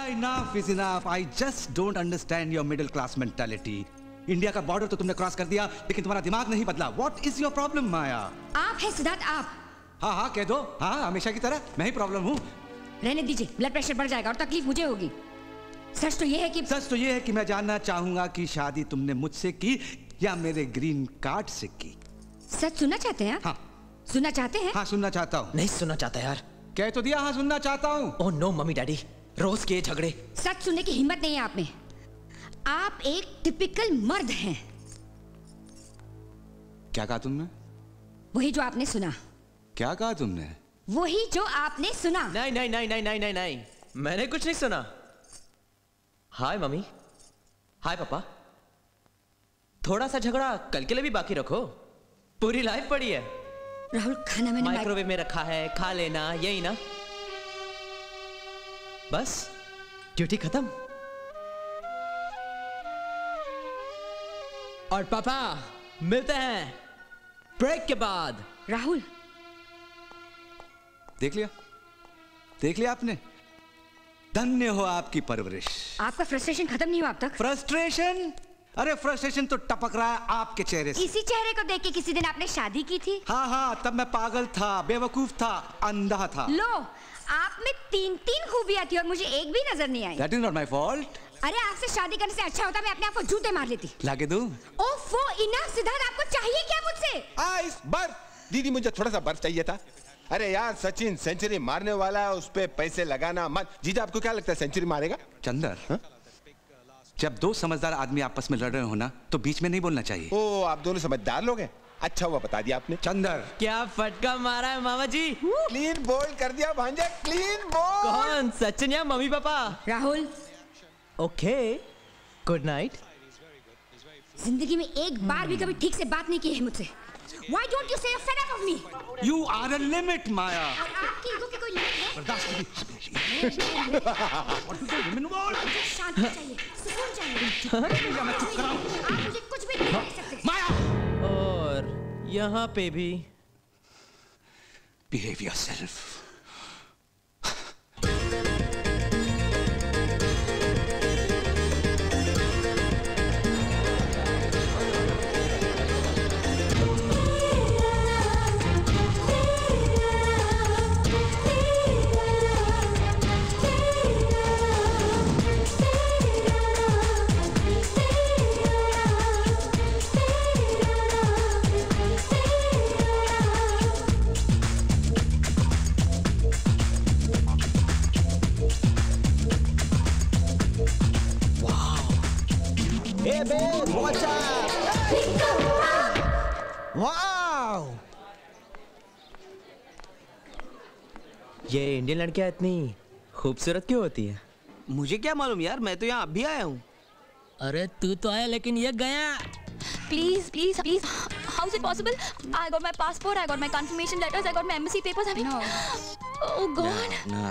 enough is enough. I just don't understand your middle class mentality. India का border तो तुमने cross कर दिया, लेकिन तुम्हारा दिमाग नहीं बदला. What is your problem, माया? आप है सिद्धार्थ, आप. हाँ कह दो. हाँ, हमेशा की तरह मैं ही प्रॉब्लम हूँ. रहने दीजिए, ब्लड प्रेशर बढ़ जाएगा और तकलीफ मुझे होगी. सच तो ये है कि मैं जानना चाहूंगा कि शादी तुमने मुझसे की या मेरे ग्रीन कार्ड से की. सच सुनना चाहते हैं? हाँ. सुनना चाहते हैं? हाँ, सुनना चाहता हूँ. नहीं सुनना चाहता यार. कह तो दिया हाँ सुनना चाहता हूँ. ओह नो मम्मी डैडी, रोज के झगड़े. सच सुनने की हिम्मत नहीं है आप में. आप एक टिपिकल मर्द हैं. क्या कहा तुमने? वही जो आपने सुना. क्या कहा तुमने? वही जो आपने सुना. नहीं नहीं नहीं नहीं नहीं नहीं नहीं, मैंने कुछ नहीं सुना. हाय मम्मी, हाय पापा. थोड़ा सा झगड़ा कल के लिए भी बाकी रखो. पूरी लाइफ पड़ी है. राहुल, खाना मैंने माइक्रोवेव में रखा है, खा लेना, यही ना. बस ड्यूटी खत्म. और पापा मिलते हैं ब्रेक के बाद. राहुल, देख लिया आपने. धन्य हो आपकी परवरिश. आपका फ्रस्ट्रेशन खत्म नहीं हुआ अब तक? फ्रस्ट्रेशन? अरे फ्रस्ट्रेशन तो टपक रहा है आपके चेहरे से. इसी चेहरे को देख के किसी दिन आपने शादी की थी. हाँ, तब मैं पागल था, बेवकूफ था, अंधा था. लो, आप में 3 खूबियां थी और मुझे एक भी नजर नहीं आई. That is not my fault. अरे आपसे शादी करने से अच्छा होता मैं अपने आप को जूते मार लेती. लाके दूं? ओफो, इनफ सिद्धार्थ, आपको चाहिए क्या मुझसे? आइस, बर्फ. दीदी मुझे थोड़ा सा बर्फ चाहिए था. अरे यार, सचिन सेंचुरी मारने वाला है, उस पे पैसे लगाना मत. जीजा आपको क्या लगता है सेंचुरी मारेगा? चंदर, जब दो समझदार आदमी आपस में लड़ रहे हो ना, तो बीच में नहीं बोलना चाहिए. ओ, आप दोनों समझदार लोग हैं. अच्छा हुआ बता दिया आपने. चंदर, क्या फटका मारा है मामा जी. क्लीन बोल्ड कर दिया भांजा, क्लीन बोल्ड. कौन, सचिन या मम्मी पापा? राहुल. Okay, good night. जिंदगी में एक बार भी कभी ठीक से बात नहीं की है मुझसे. Why don't you say you're fed up of me? You are a limit, Maya. और आपकी ईगो की कोई लिमिट है? बर्दाश्त नहीं. What do you mean? मुझे शांति चाहिए, सुकून चाहिए. मैं चुप कराऊं? आप मुझे कुछ भी नहीं कह सकते. Maya! और यहाँ पे भी. Behave yourself. ये इंडियन लड़कियां इतनी खूबसूरत क्यों होती है? मुझे क्या मालूम यार, मैं तो यहाँ अभी आया हूँ. अरे तू तो आया लेकिन ये गया. Please, please, please. How is it possible? I got my passport, I got my confirmation letters, I got my embassy papers. I mean, No. Oh God. No.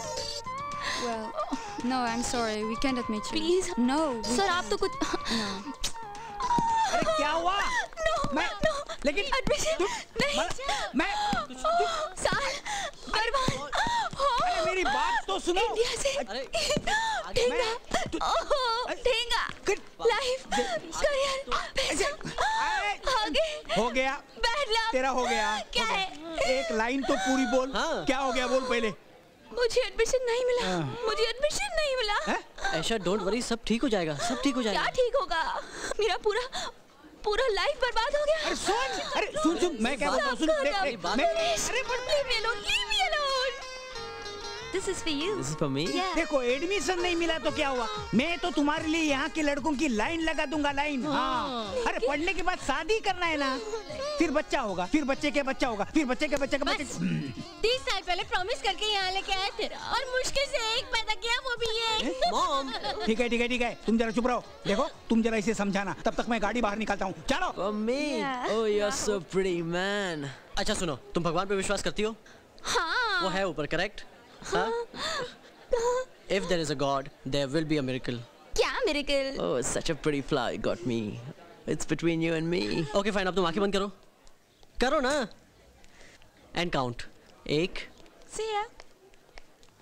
Well, no, I'm sorry. We can't admit you. Please. No. Sir, आप तो कुछ. No. अरे क्या हुआ? No. लेकिन Admission. नहीं. मैं साल. अरमान. अरे मेरी बात तो सुनो. इंडिया से. ठेंगा. ठेंगा. लाइफ. करियर. पैसा. आगे. हो गया. Bad luck. तेरा हो गया. क्या है? एक लाइन तो पूरी बोल. हाँ. क्या हो गया बोल पहले. मुझे एडमिशन नहीं मिला. मुझे एडमिशन नहीं मिला. ऐशा डोंट वरी, सब ठीक हो जाएगा, सब ठीक हो जाएगा. क्या ठीक होगा? मेरा पूरा लाइफ बर्बाद हो गया. अरे सुन मैं क्या बोलता हूँ. सुन Leave me alone. This is for you. This is for me. Yeah. देखो, एडमिशन नहीं मिला तो क्या हुआ. मैं तो तुम्हारे लिए यहाँ के लड़कों की लाइन लगा दूंगा. लाइन. हाँ. अरे पढ़ने के बाद शादी करना है ना, फिर बच्चा होगा, फिर बच्चे के बच्चा होगा, फिर बच्चे के बच्चे का बच्चे. 30 साल पहले प्रॉमिस करके यहाँ लेके आया तेरा, और मुश्किल से एक पैदा किया, वो भी ये. मॉम. ठीक है. तुम जरा चुप रहो. देखो, तुम जरा इसे समझाना, तब तक मैं गाड़ी बाहर निकालता हूँ. चलो. Mummy. Oh, you're so pretty man. अच्छा सुनो, तुम भगवान पे विश्वास करती हो? हाँ. वो है ऊपर, correct? If there is a God, there will be a miracle. क्या miracle? Oh, such a pretty flower got me. It's between you and me. Okay, fine. अब तुम आंखें बंद करो ना. And count. 1. See ya.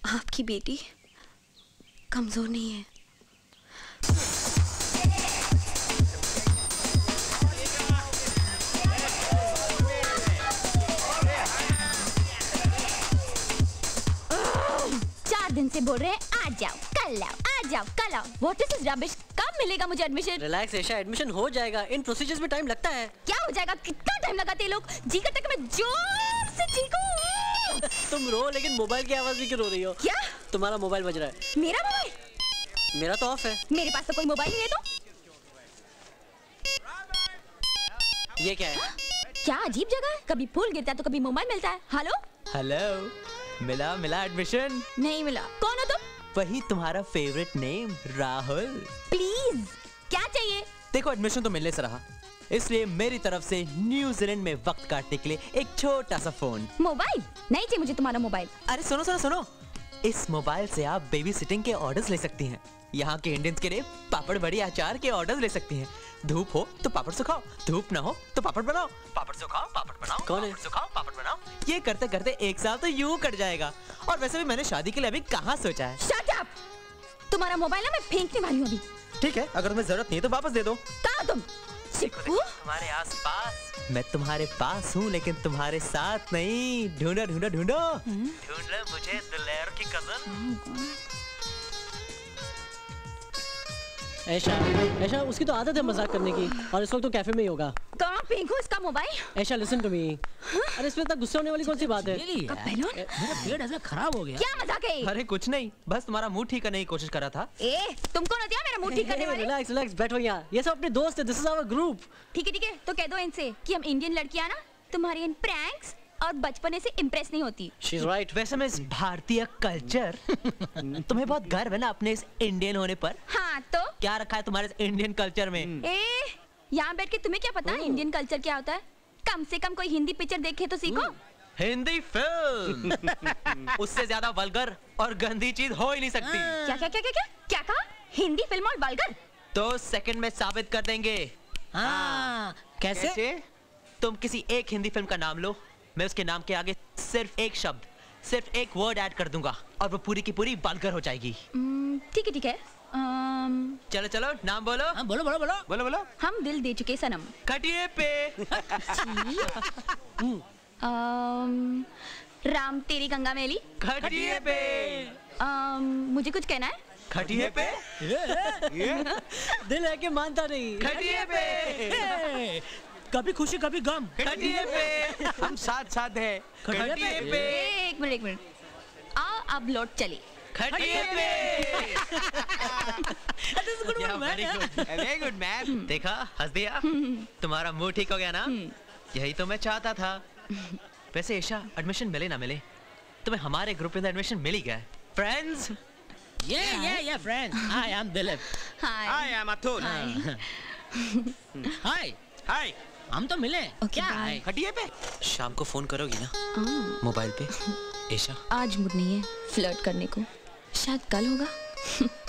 आपकी बेटी कमजोर नहीं है। दिन से बोल रहे हैं आज जाओ कल आओ, आज जाओ कल आओ। What is this rubbish? कब मिलेगा मुझे एडमिशन? रिलैक्स ऐशा, एडमिशन हो जाएगा। इन प्रोसीजर्स में टाइम लगता है। क्या हो जाएगा? कितना टाइम लगाते हैं लोग? जी करता है कि मैं जोर से चीखूं। तुम रो, लेकिन मोबाइल की आवाज भी क्यों रो रही हो? क्या? तुम्हारा मोबाइल बज रहा है। मेरा मोबाइल? मेरा तो ऑफ है। मेरे पास तो कोई मोबाइल नहीं है। तो ये क्या है? क्या अजीब जगह है, कभी फूल गिरता है तो कभी मोबाइल मिलता है। हेलो हेलो, मिला एडमिशन? नहीं मिला। कौन हो तुम? वही तुम्हारा फेवरेट नेम, राहुल। प्लीज, क्या चाहिए? देखो, एडमिशन तो मिलने से रहा, इसलिए मेरी तरफ से न्यूजीलैंड में वक्त काटने के लिए एक छोटा सा फोन। मोबाइल नहीं चाहिए मुझे तुम्हारा मोबाइल। अरे सुनो सुनो सुनो, इस मोबाइल से आप बेबी सिटिंग के ऑर्डर्स ले सकती हैं। यहाँ के इंडियंस के लिए पापड़ बड़ी अचार के ऑर्डर्स ले सकती हैं। धूप हो तो पापड़ सुखाओ, धूप ना हो तो पापड़ बनाओ, पापड़ सुखाओ पापड़ बनाओ, कौन है? सुखाओ पापड़ बनाओ। ये करते करते एक साल तो यूं कट जाएगा। और वैसे भी मैंने शादी के लिए अभी कहाँ सोचा है। Shut up! तुम्हारा मोबाइल ना मैं फेंकने वाली हूँ अभी। ठीक है, अगर तुम्हें जरूरत नहीं है तो वापस दे दो। कहाँ तुम? तुम्हारे आसपास। मैं तुम्हारे पास हूँ लेकिन तुम्हारे साथ नहीं। ढूंढो ढूंढो ढूंढो ढूंढ लो मुझे दिलेर की कजन। ऐशा उसकी तो आदत है मजाक करने की, और इस वक्त तो कैफे में ही होगा। कहाँ फेंकूं इसका mobile? Aisha listen to me. अरे इसमें इतना गुस्सा होने वाली कौन सी बात है? मेरा पेट ऐसा खराब हो गया। क्या मजाक है? अरे कुछ नहीं, बस तुम्हारा मूड ठीक करने की कोशिश कर रहा था। तुम कौन होती है मेरा मूड ठीक करने वाले? रिलैक्स रिलैक्स, बैठो यहाँ। ये सब अपने दोस्त है, दिस इज आवर ग्रुप। ठीक है, तो कह दो इनसे कि हम इंडियन लड़कियां ना तुम्हारी इन प्रैंक्स और बचपने से इम्प्रेस नहीं होती। She's right. वैसे मैं इस भारतीय कल्चर तुम्हें बहुत गर्व है ना अपने इस इंडियन होने पर? हाँ तो क्या रखा है तुम्हारे इस इंडियन कल्चर में? यहाँ बैठ के तुम्हें क्या पता इंडियन कल्चर क्या होता है? कम से कम कोई हिंदी पिक्चर देखे तो सीखो। हिंदी फिल्म उससे ज्यादा वल्गर और गंदी चीज हो ही नहीं सकती। क्या कहा? हिंदी फिल्म और वल्गर? तो सेकंड में साबित कर देंगे। कैसे? तुम किसी एक हिंदी फिल्म का नाम लो, मैं उसके नाम के आगे सिर्फ एक शब्द, सिर्फ एक वर्ड ऐड कर दूंगा और वो पूरी की पूरी वल्गर हो जाएगी। ठीक है। चलो चलो नाम बोलो। बोलो। हम दिल दे चुके सनम। खटिए पे। राम तेरी गंगा मैली। खटिए पे। मुझे कुछ कहना है? खटिए पे। दिल है कि मानता नहीं। खटिए पे। कभी खुशी कभी गम। खटिए पे। हम साथ साथ हैं। खटिए पे। एक मिनट। आओ अब लौट चली। खटिए पे। Very good man. देखा, हंस दिया। तुम्हारा मूड ठीक हो गया ना? यही तो मैं चाहता था। वैसे ईशा, एडमिशन मिले ना मिले, तुम्हें हमारे ग्रुप में एडमिशन मिल ही गया। Friends? Yeah, friends. Hi, I'm Dilip. Hi, I'm Atul. Hi. हम तो मिले। क्या है? खटिए पे। शाम को फोन करोगी ना मोबाइल पे? ईशा, आज मूड नहीं है फ्लर्ट करने को, शायद कल होगा।